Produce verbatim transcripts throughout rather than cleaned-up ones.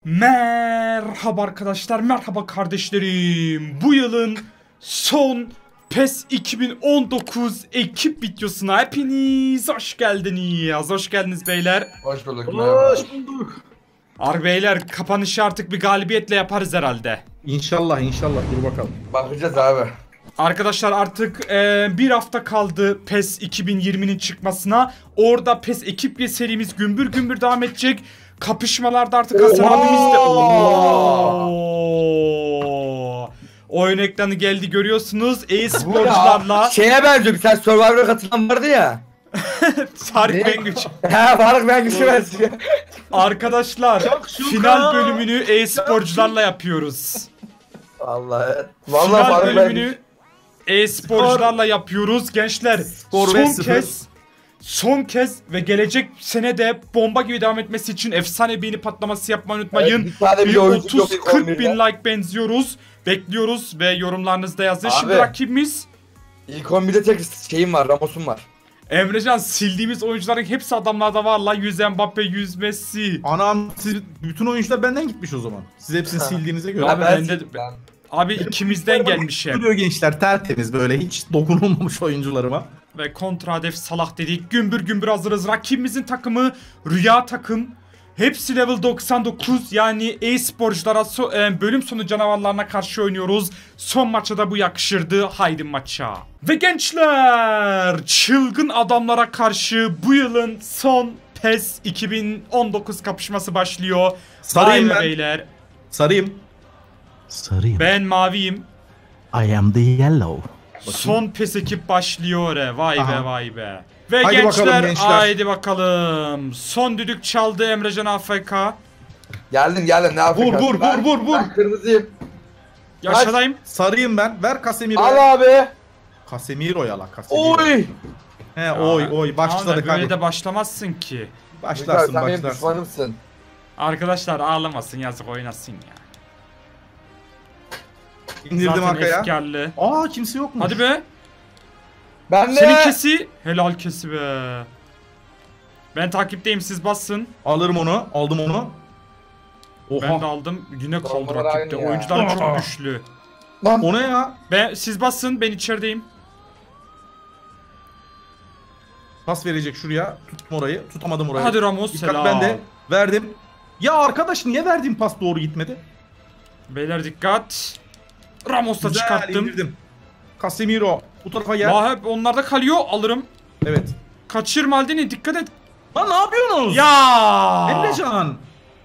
Merhaba arkadaşlar, merhaba kardeşlerim. Bu yılın son PES iki bin on dokuz ekip videosuna hepiniz hoş geldiniz. Hoş geldiniz beyler. Hoş bulduk. Hoş bulduk. Ar beyler, kapanışı artık bir galibiyetle yaparız herhalde. İnşallah inşallah, dur bakalım. Bakacağız abi. Arkadaşlar artık e, bir hafta kaldı PES iki bin yirminin çıkmasına. Orada PES ekip serimiz gümbür gümbür devam edecek. Kapışmalarda artık Hasan abimiz de... Oo! Oyun ekranı geldi, görüyorsunuz. E-sporcularla... Şeye benziyor, bir tane Survivor'a katılan vardı ya. Tarık Bengüç. He, Tarık Bengüç'ü benziyor. Arkadaşlar Şakşuka. final bölümünü e-sporcularla yapıyoruz. Vallahi. Vallahi Final Tarık bölümünü Bengüç. e-sporcularla yapıyoruz gençler. Skor Son beş sıfır. kez son kez ve gelecek sene de bomba gibi devam etmesi için efsane beğeni patlaması yapmayı unutmayın. Evet, bir tane bir bile oyuncu yok otuz ilk kırk on birde. bin like benziyoruz. Bekliyoruz ve yorumlarınızda yazın. Abi. Şimdi rakibimiz İlk on birde tek şeyim var, Ramos'um var. Emrecan, sildiğimiz oyuncuların hepsi adamlarda var lan. yüz Mbappe, yüz Messi. Anam, siz bütün oyuncular benden gitmiş o zaman. Siz hepsini sildiğinize göre. Abi ben, ben de- ben, Abi ikimizden gelmiş ya. Duruyor gençler, tertemiz, böyle hiç dokunulmamış oyuncularıma. Ve kontradef Salah dedik. Gümbür gümbür hazırız. Rakibimizin takımı Rüya takım. Hepsi level doksan dokuz, yani e-sporculara so e, bölüm sonu canavarlarına karşı oynuyoruz. Son maça da bu yakışırdı. Haydi maça. Ve gençler, çılgın adamlara karşı bu yılın son PES iki bin on dokuz kapışması başlıyor. Sarıyım Vay be ben. beyler. Sarıyım. Sarıyım. Ben maviyim. I am the yellow. Son PES ekip başlıyor he. Vay Aha. be vay be. Ve Haydi gençler, bakalım gençler. haydi bakalım. Son düdük çaldı Emrecan A F K. geldim geldim, ne yapayım? Vur vur vur vur vur. Ben kırmızıyım. Yaşadayım. Sarıyım ben. Ver Casemiro. Al abi. Casemiro'ya la, Casemiro. Oy. He, oy oy Abi başladık böyle hadi. de başlamazsın ki. Başlarsın Sen benim başlarsın. düşmanımsın. Arkadaşlar ağlamasın, yazık, oynasın ya. İndirdim Zaten arkaya. efkarlı. Aa, kimse yokmuş. Hadi be. Ben de. Senin kesi. Helal kesi be. Ben takipteyim, siz bassın. Alırım onu. Aldım onu. Ben de Oha. aldım. Yine kaldı Dolmalar rakipte. aynı ya. Oyuncular Aa. çok güçlü. Lan. O ne ya? Ben, siz basın, ben içerideyim. Pas verecek şuraya. Tuttum orayı. Tutamadım orayı. Hadi Ramos, Dikkat helal. bende. Verdim. Ya arkadaş, niye verdiğim pas doğru gitmedi? Beyler dikkat. Ramos'la Güzel, çıkarttım. indirdim. Casemiro bu tarafa gel. Vah, hep onlarda kalıyor, alırım. Evet. Kaçırma Aldeni, dikkat et. Lan ne yapıyorsunuz? Ya! Emrecan.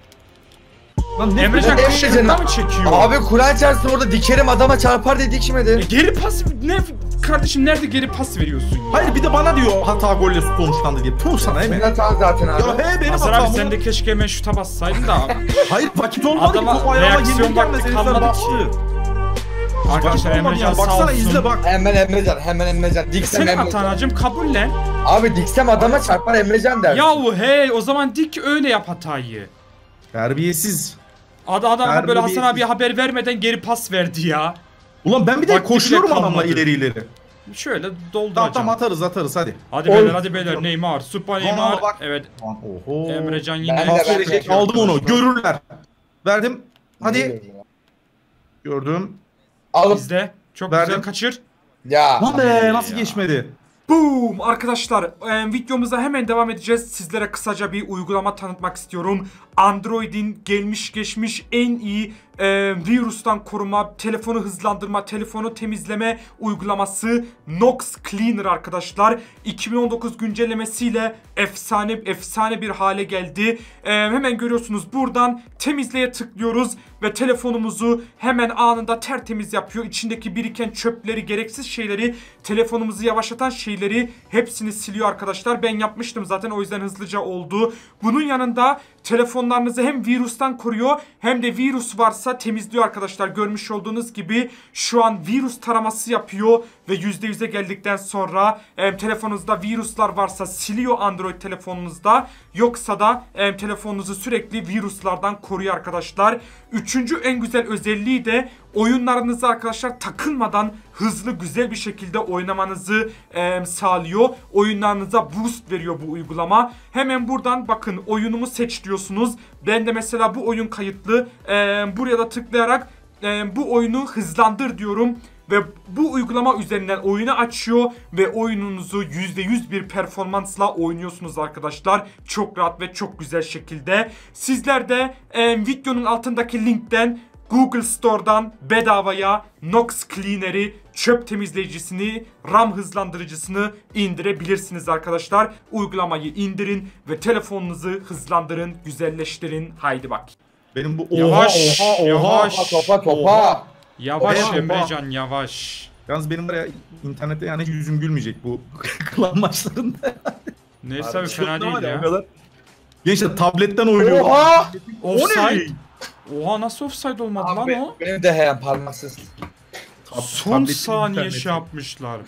Lan ne Emrecan Ne kışkırtma Emrecan'ı? mı çekiyor? Abi Kur'an çarpsın, orada dikerim adama çarpar dedik şimdi. E, geri pas ne kardeşim, nerede geri pas veriyorsun ya? Hayır, bir de bana diyor hata golle sonuçlandı diye. Puh sana Emre. Senin hatan zaten abi. Ya he, benim Hasan hatam. abi, sen de keşke hemen şuta bassaydın da. Hayır, vakit olmadı Adama ki. Top ayağıma reaksiyon gelirken vakti meselesine kalmadı bastı. ki. Arkadaşlar Vakit olmadı Emrecan ya. sağ Baksana, olsun. izle bak. Hemen Emrecan, hemen Emrecan. Diksem Senin Emrecan. hatan hacım, kabullen. Abi diksem adama çarpar Emrecan der. Yahu hey, o zaman dik, öyle yap hatayı. Terbiyesiz. Ad adam Terbiyesiz. böyle Hasan abiye haber vermeden geri pas verdi ya. Ulan ben bir de Vakti bile koşuyorum adamla kalmadı. ileri ileri. Şöyle doldu Tamam hocam. tamam, atarız atarız hadi. Hadi Oy. beyler, hadi beyler. Neymar, Süper Neymar. bak. Evet. Oho. Emrecan Ben yine. de- Pas ben verecek, de- aldım onu. Görürler. Verdim. Hadi. Gördüm. Alıp. Bizde. Çok Verdim. güzel, kaçır. Ya. Lan be, nasıl ya. geçmedi? Boom! Arkadaşlar, e, videomuza hemen devam edeceğiz. Sizlere kısaca bir uygulama tanıtmak istiyorum. Android'in gelmiş geçmiş en iyi e, virüsten koruma, telefonu hızlandırma, telefonu temizleme uygulaması Nox Cleaner arkadaşlar. iki bin on dokuz güncellemesiyle efsane efsane bir hale geldi. E, hemen görüyorsunuz, buradan temizleye tıklıyoruz ve telefonumuzu hemen anında tertemiz yapıyor. İçindeki biriken çöpleri, gereksiz şeyleri, telefonumuzu yavaşlatan şeyleri hepsini siliyor arkadaşlar. Ben yapmıştım zaten, o yüzden hızlıca oldu. Bunun yanında telefonlarınızı hem virüsten koruyor hem de virüs varsa temizliyor arkadaşlar. Görmüş olduğunuz gibi şu an virüs taraması yapıyor ve yüzde yüze geldikten sonra e, telefonunuzda virüsler varsa siliyor Android telefonunuzda Yoksa da e, telefonunuzu sürekli virüslerden koruyor arkadaşlar. Üçüncü en güzel özelliği de oyunlarınızı arkadaşlar takılmadan hızlı güzel bir şekilde oynamanızı e, sağlıyor. Oyunlarınıza boost veriyor bu uygulama. Hemen buradan bakın oyunumu seç diyorsunuz. Ben de mesela bu oyun kayıtlı. E, buraya da tıklayarak e, bu oyunu hızlandır diyorum. Ve bu uygulama üzerinden oyunu açıyor ve oyununuzu yüzde yüz bir performansla oynuyorsunuz arkadaşlar. Çok rahat ve çok güzel şekilde. Sizler de e, videonun altındaki linkten Google Store'dan bedavaya Nox Cleaner'i, çöp temizleyicisini, RAM hızlandırıcısını indirebilirsiniz arkadaşlar. Uygulamayı indirin ve telefonunuzu hızlandırın, güzelleştirin. Haydi bak. Benim bu oha Yavaş, oha oha. yavaş. Topa topa. Yavaş Oha, Emrecan, yavaş. Yalnız benim buraya internette yani hiç yüzüm gülmeyecek bu klan maçlarında. Neyse abi Şurada fena var değil ya, ya. o kadar. Gençler tabletten oynuyor. Oha! Offside. Oha nasıl offside olmadı Abi, lan o? benim de hem parmaksız. Tab- Son tabletin saniye interneti. şey yapmışlar.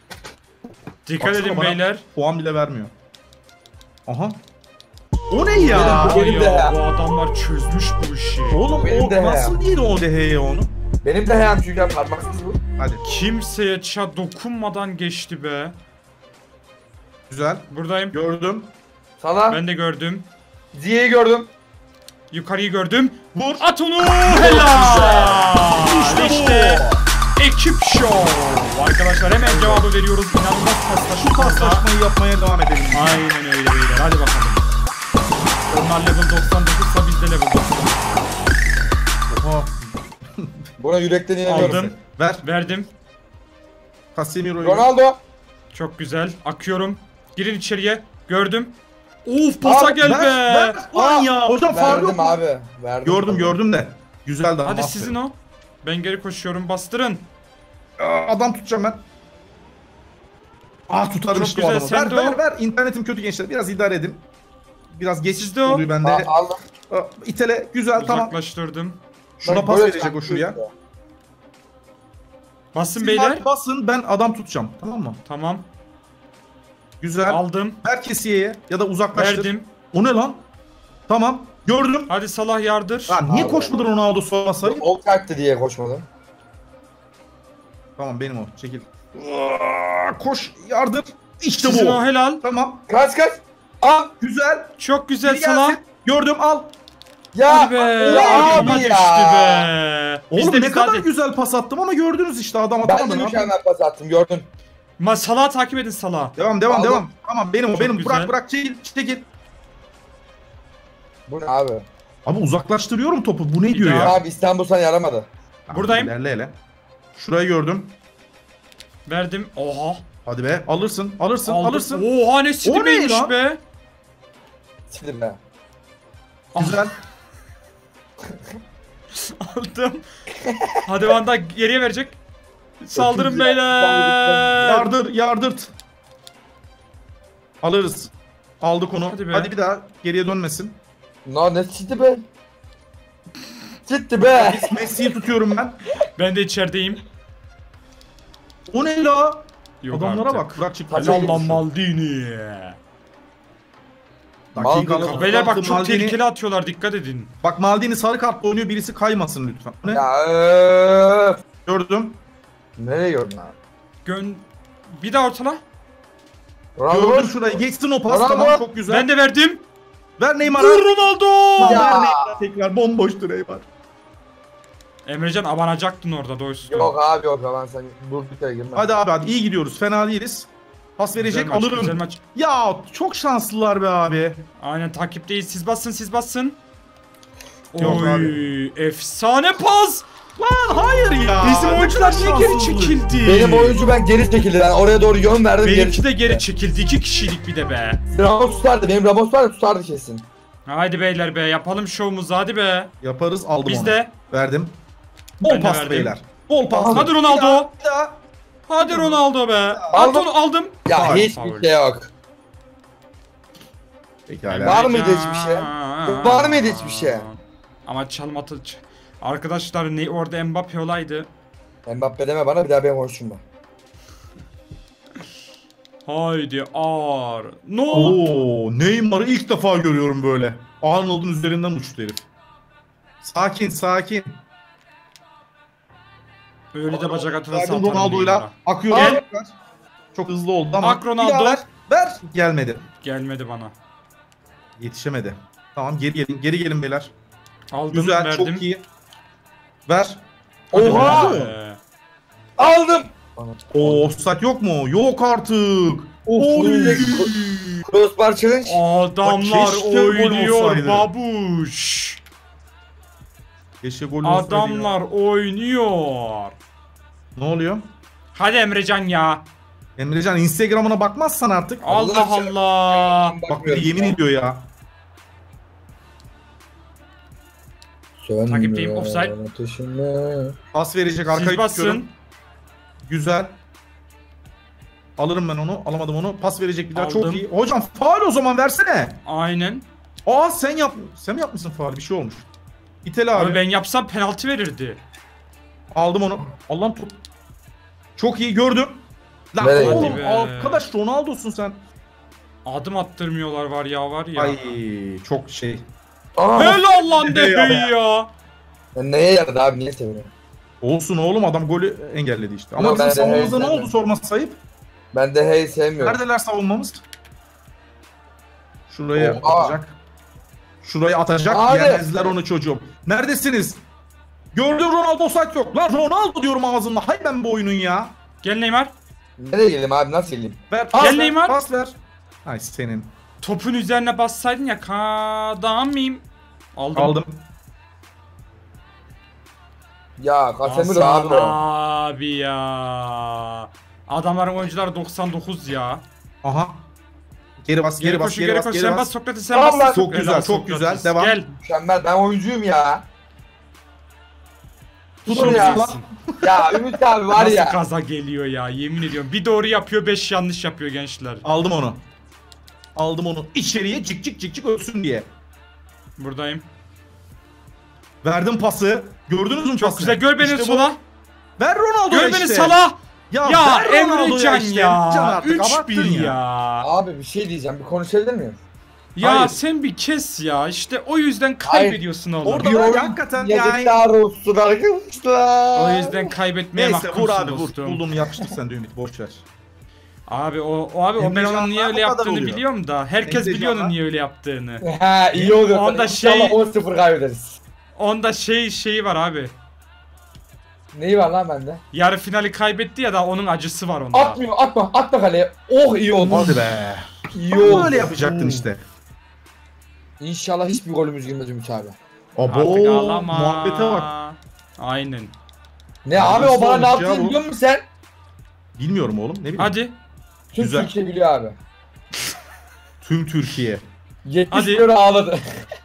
Dikkat Baksana edin bana, beyler. Puan bile vermiyor. Aha. O ne ya? Benim- benim Ay de ya, ya. bu adamlar çözmüş bu işi. Oğlum Benim o de nasıl ya. değil o deheye onu? Benim de hem çünkü parmaksız bu. Hadi Kimseye ça dokunmadan geçti be. güzel. Buradayım. Gördüm. Sana Ben de gördüm. Ziye'yi gördüm. Yukarıyı gördüm. Vur at onu. Helal. İşte bu. İşte ekip show. Arkadaşlar hemen cevabı veriyoruz. İnanılmaz Şu paslaşmalar. paslaşmayı yapmaya devam edelim. Aynen öyle beyler. Hadi bakalım. Onlar level doksan dokuzsa biz de level doksan. Oha. Buna yürekten inanıyorum. Aldım. Ver. Verdim. Casemiro'yu. Ronaldo. Çok güzel. Akıyorum. Girin içeriye. Gördüm. Of pasa Abi, gel Ver, be. ver. Lan ya hocam faul yok Verdim mu? abi. Verdim. Gördüm gördüm de. Güzeldi ama. Hadi aferin. sizin o. Ben geri koşuyorum. Bastırın. Aa, adam tutacağım ben. Ah tutarım Çok işte güzel, o adamı. sen Ver de ver o. ver. İnternetim kötü gençler. Biraz idare edin. Biraz geç Sizde o. oluyor bende. Aa, aldım. Aa, İtele güzel tamam. Uzaklaştırdım. Şuna Bak, pas böyle verecek o şuraya. Basın Siz beyler. bak, basın ben adam tutacağım. Tamam mı? Tamam. Güzel. Aldım. Ver kesiyeye ya da uzaklaştır. Verdim. O ne lan? Tamam. Gördüm. Hadi Salah yardır. Ha, niye Abi. koşmadın Ronaldo sormasaydı? Ol kalktı diye koşmadım. Tamam benim o. Çekil. Aa, koş yardır. İşte Sizin bu. o helal. Tamam. Kaç kaç. Al. Güzel. Çok güzel Biri Salah. gelsin. Gördüm al. Ya. Hadi be. Ya Arkama abi düştü ya. be. Oğlum Bizde ne bizde kadar hadi. güzel pas attım ama gördünüz işte adam Ben atamadı. de Ne yapayım? mükemmel pas attım gördün. Ma Salah'ı takip edin Salah. Devam devam Aldım. devam. Tamam benim o Çok benim. güzel. Bırak bırak çekil çekil. Bu ne abi? Abi uzaklaştırıyorum topu. Bu ne diyor daha. ya? Abi İstanbul sana yaramadı. Buradayım. İlerle hele. Şurayı gördüm. Verdim. Oha. Hadi be alırsın alırsın Aldım. alırsın. Oha ne O ne sidimeymiş lan? be. Sildim be. Güzel. Aldım. Hadi Van Dijk geriye verecek. Saldırın Çok güzel. beyler. Yardır yardırt. Alırız. Aldık onu. Hadi Hadi, be. bir daha geriye dönmesin. No ne sildi be? Gitti be. Messi'yi tutuyorum ben. Ben de içerideyim. O ne la? Yok Adamlara artık. bak. Bırak çık. Kaç Allah olmuş? Maldini. Dakikalık Beyler bak attı çok Maldini- tehlikeli atıyorlar, dikkat edin. Bak Maldini sarı kartla oynuyor. Birisi kaymasın lütfen. O ne? Ya öf. Gördüm. Nereye gördün abi? Gön... Bir daha ortala. Ronaldo Gördüm boş. şurayı. Geçsin o pas. Ronaldo. Tamam çok güzel. Ben de verdim. Ver Neymar'a. Vur Ronaldo. Ya. Ver Neymar'a tekrar. Bomboştu Neymar. Emrecan abanacaktın orada doğrusu. Yok abi yok ben sen dur bir kere girme. Hadi abi hadi iyi gidiyoruz. Fena değiliz. Pas verecek Güzel maç, alırım. güzel maç. Ya çok şanslılar be abi. Aynen takipteyiz. Siz bassın, siz bassın. Yok Oy, efsane pas. Lan hayır ya. Bizim Ne oyuncular kadar niye geri şanssızlık. çekildi? Benim oyuncu ben geri çekildi. Ben oraya doğru yön verdim. Benimki de çekildi. geri çekildi. İki kişilik bir de be. Ramos tutardı. Benim Ramos var ya tutardı kesin. Haydi beyler be, yapalım şovumuzu hadi be. Yaparız aldım Biz onu. de. Verdim. Ben Bol de pas verdim. beyler. Bol pas. Hadi Bir Ronaldo. daha, bir daha. Hadi Ronaldo be. At Aldım. onu, aldım. Ya Faul, hiçbir faul. şey yok. Pekala. Var mıydı hiçbir şey? Var mıydı hiçbir şey? Ama çalım atı... ç- Arkadaşlar ne orada Mbappe olaydı. Mbappe deme bana bir daha ben konuşayım ben. Haydi ağır. Ne oldu? Oo, Neymar'ı ilk defa görüyorum böyle. Arnold'un üzerinden uçtu herif. Sakin sakin. Öyle de bacak atılası Verdim atarım Ronaldo'yla. Neymar'a. Akıyor. Gel. Çok hızlı oldu ama. Ak Ronaldo. Bir daha ver. Ver. Gelmedi. Gelmedi bana. Yetişemedi. Tamam geri gelin. Geri gelin beyler. Aldım, Güzel verdim. çok iyi. Ver. Oha! Ee, Aldım. Oo, offside yok mu? Yok artık. Oy. Crossbar challenge. Adamlar keşke gol oynuyor olsaydı. babuş. Keşke gol olsaydı ya. Adamlar oynuyor. Ne oluyor? Hadi Emrecan ya. Emrecan Instagram'ına bakmazsan artık. Allah Allah Allah. Bak bir de yemin ediyor ya. Takipteyim, offside. Pas verecek Siz arkayı basın. tutuyorum. Güzel. Alırım ben onu. Alamadım onu. Pas verecek bir daha. Aldım. Çok iyi. Hocam faul o zaman versene. Aynen. Aa sen yap. Sen mi yapmışsın faul? Bir şey olmuş. İtele abi. Abi ben yapsam penaltı verirdi. Aldım onu. Allah'ım top. Çok iyi gördüm. Lan Nereye oğlum gitti be? arkadaş Ronaldo'sun sen. Adım attırmıyorlar var ya var ya. Ay çok şey. Aa, Helal lan Ne ya? Dehi ya. neye yaradı abi, niye seviyorum? Olsun oğlum adam golü engelledi işte. Ama Yo, bizim ben de savunmamızda ne hey, oldu ben de. sorması sayıp. Ben de hey sevmiyorum. Neredeler savunmamız? Şuraya Oha. atacak. Şuraya atacak. Abi. Yemezler onu çocuğum. Neredesiniz? Gördüm Ronaldo offside yok. Lan Ronaldo diyorum ağzımda. Hay ben bu oyunun ya. Gel Neymar. Nereye geleyim abi, nasıl geleyim? Ver pas Gel ver. Neymar. Pas ver. Ay senin. Topun üzerine bassaydın ya kadam mıyım? Aldım. Aldım. Ya Casemiro Hasan abi o. abi ya. Adamların oyuncuları doksan dokuz ya. Aha. Geri bas, geri, Geri bas, koş, geri, geri bas, koş. geri Sen bas. bas Sokrates, sen Allah, bas. çok güzel, Helal çok güzel. Sokrates. Devam. Gel. Mükemmel, ben oyuncuyum ya. Tut Dur onu ya. lan. Ya Ümit abi var Nasıl ya. kaza geliyor ya yemin ediyorum. Bir doğru yapıyor, beş yanlış yapıyor gençler. Aldım onu. Aldım onu. İçeriye cik cik cik cik ölsün diye. Buradayım. Verdim pası. Gördünüz mü Çok pası? güzel. Gör beni İşte bu. sola. Ver Ronaldo'ya Gör işte. beni sala. Ya, Ya ver Ronaldo'ya Emrecan işte. ya. Can artık, üç abarttın bir ya. Abi bir şey diyeceğim, bir konuşabilir miyim? Ya Hayır. sen bir kes ya. İşte o yüzden kaybediyorsun oğlum. Orada Bir var ya, oyun hakikaten yani. Yazıklar olsun arkadaşlar. O yüzden kaybetmeye Neyse vur mahkumsun abi vur. dostum. Buldum yapıştır sen de Ümit boş ver. Abi o, o abi o ben Emrecan onun niye daha öyle bu kadar yaptığını oluyor. biliyorum da. Herkes Emrecan biliyor onun daha- niye öyle yaptığını. He iyi oluyor. Onda İnşallah şey- on sıfır kaybederiz. Onda şey şeyi var abi. Neyi var lan bende? Yarı finali kaybetti ya da onun acısı var onda. Atmıyor, atma, atma kaleye. Oh iyi oldu. Hadi be. İyi Ama oldu. öyle yapacaktın işte. İnşallah hiçbir golümüz girmez Ümit abi. Abo Artık ağlama. muhabbete bak. Aynen. Ne Ya abi, nasıl o bana ne olmuş ya yaptığını bu? biliyor musun sen? Bilmiyorum oğlum ne bileyim. Hadi. Tüm Güzel. Türkiye biliyor abi. Tüm Türkiye. yetmiş Hadi. lira ağladı.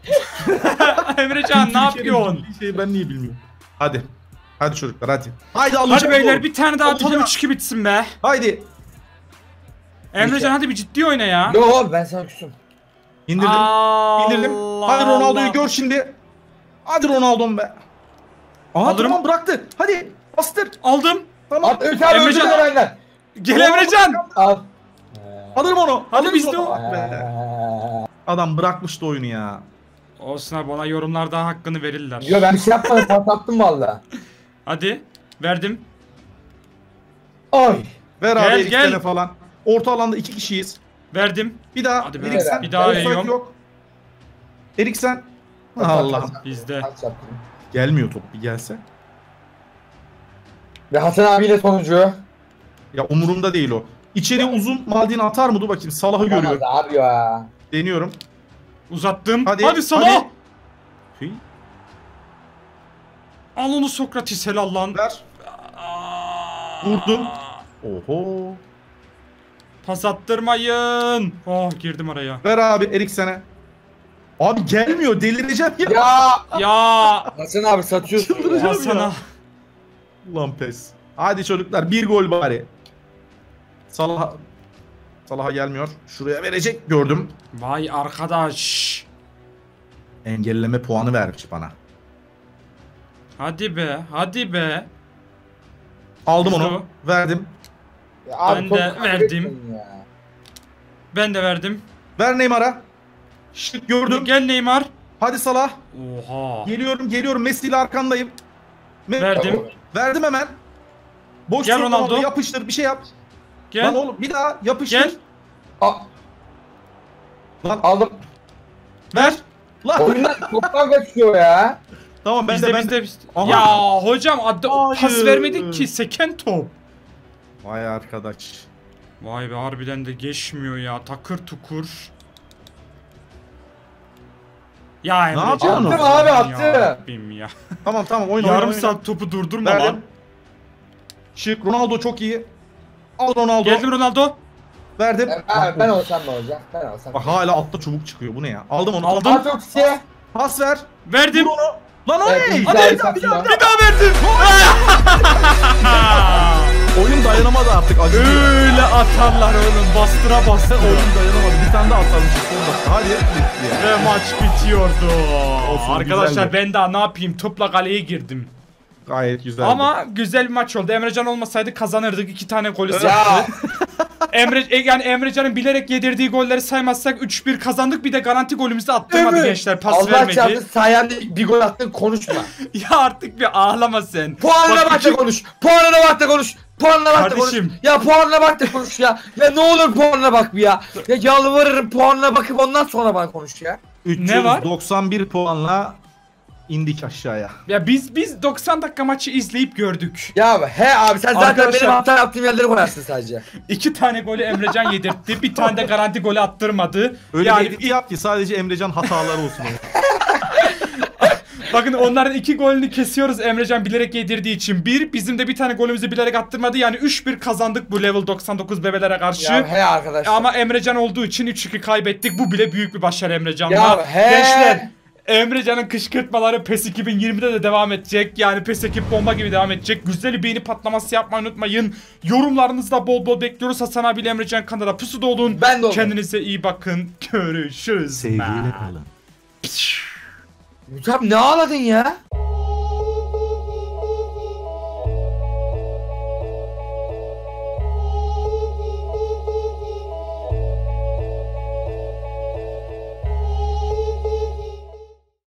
Emrecan Tüm ne Türkiye'nin yapıyorsun? bildiği şeyi ben niye bilmiyorum. Hadi. Hadi çocuklar hadi. Haydi alacağım. Hadi beyler oğlum. bir tane daha atalım Alacağım. üç iki bitsin be. Haydi. Emrecan hadi bir ciddi oyna ya. Yok abi ben sana küsüm. İndirdim. Allah İndirdim. Hadi Ronaldo'yu Allah. gör şimdi. Hadi Ronaldo'm be. Aha Alırım. tamam bıraktı. Hadi bastır. Aldım. Tamam. At Ümit abi, Emrecan- Emrecan benden. Gel Emrecan. Al. Alırım onu. Hadi Alırız biz de onu. o- Ah be. Adam bırakmıştı oyunu ya. Olsun abi ona yorumlarda hakkını verirler. Yo ben bir şey yapmadım, patlattım valla. Hadi. Verdim. Ay. Ver Gel, abi iki gel. tane falan. Orta alanda iki kişiyiz. Verdim. Bir daha. Hadi be. Eriksen. Bir daha Offside veriyorum. yok. Eriksen. Allah. Bizde. Kaç yaptım. Gelmiyor top bir gelse. Ve Hasan abiyle sonucu. Ya umurumda değil o. İçeri uzun Maldini atar mı? Dur bakayım. Salah'ı görüyor. Tamam abi ya. Deniyorum. Uzattım. Hadi, Hadi, Salah. hadi. Tüy. Al onu Sokrates helal lan. Ver. Vurdun. Oho. Pas attırmayın. Oh girdim araya. Ver abi Eriksen'e. Abi gelmiyor. Delireceğim ya. Ya. Ya Hasan abi satıyorsun ya. Çıldıracağım. Hasan'a. Ulan pes. Hadi çocuklar bir gol bari. Salah Salah'a gelmiyor. Şuraya verecek gördüm. Vay arkadaş. Engelleme puanı vermiş bana. Hadi be. Hadi be. Aldım Şu. onu. Verdim. Ya abi, Ben top de kaybetmeyin verdim. ya. Ben de verdim. Ver Neymar'a. Şık gördüm. Gel Neymar. Hadi Salah. Oha. Geliyorum geliyorum. Messi ile arkandayım. Me- Verdim. Verdim hemen. Boş Gel tut, Ronaldo. yapıştır bir şey yap. Gel. Lan oğlum bir daha yapıştır. Gel. Aa, Lan aldım. ver. Lan. Oyundan toptan kaçıyor ya. Tamam ben Bizde de ben bizde de. bizde. Aha. Ya hocam adı, pas Hayır. vermedik ki seken top. Vay arkadaş. Vay be harbiden de geçmiyor ya takır tukur. Ya Emre yapıyorsun? Attım abi, attım. Rabbim ya. Tamam tamam oyna Yarım oyna, saat topu durdurma oyna. lan. Verdim. Şık Ronaldo çok iyi. Al Ronaldo. Geldim Ronaldo. Verdim. Ben, abi, ben olsam ne olacak? Ben olsam. Bak hala altta çubuk çıkıyor. Bu ne ya? Aldım onu. Aldım. Aa, çok şey. Pas ver. Verdim. Vur onu. Lan o Evet, ne? güzel Hadi bir bir daha, bir daha. satma. Bir daha verdim. Oyun dayanamadı artık. Acıdı. Öyle atarlar oğlum bastıra bastıra. Oyun dayanamadı. Bir tane daha atarmışız son dakika. Hadi. Bitti ya. Ve maç bitiyordu. Olsun, Arkadaşlar güzeldi. ben daha ne yapayım topla kaleye girdim. Gayet güzel. Ama güzel bir maç oldu. Emrecan olmasaydı kazanırdık. İki tane golü Ya. sattı. Emre e, yani Emrecan'ın bilerek yedirdiği golleri saymazsak üç bir kazandık. Bir de garanti golümüzü attırmadı Evet. gençler. Pas Allah vermedi. çarptı sayende bir gol attın, konuşma. Ya artık bir ağlama sen. Puanına Bak, bak da iki- konuş. Puanına bak da konuş. Puanına bak da konuş. Kardeşim. Ya puanına bak da konuş ya. Ya ne olur puanına bak bir ya. Ya yalvarırım puanına bakıp ondan sonra bana konuş ya. Ne var? üç yüz doksan bir puanla indik aşağıya. Ya biz biz doksan dakika maçı izleyip gördük. Ya he abi sen zaten Arkadaşlar- benim hata yaptığım yerleri koyarsın sadece. İki tane golü Emrecan yedirtti. Bir tane de garanti golü attırmadı. Öyle yani bir edit yap ki sadece Emrecan hataları olsun. bakın onların iki golünü kesiyoruz Emrecan bilerek yedirdiği için. Bir, bizim de bir tane golümüzü bilerek attırmadı. Yani üç bir kazandık bu level doksan dokuz bebelere karşı. Ya he arkadaşlar. Ama Emrecan olduğu için üç iki kaybettik. Bu bile büyük bir başarı Emrecan'la. Ya he. Gençler, Emrecan'ın kışkırtmaları PES iki bin yirmide de devam edecek. Yani PES ekip bomba gibi devam edecek. Güzel bir beğeni patlaması yapmayı unutmayın. Yorumlarınızı da bol bol bekliyoruz. Hasan abiyle Emrecan kanala pusuda olun. Ben de oldum. Kendinize iyi bakın. Görüşürüz. Sevgiyle kalın. Hocam ne ağladın ya?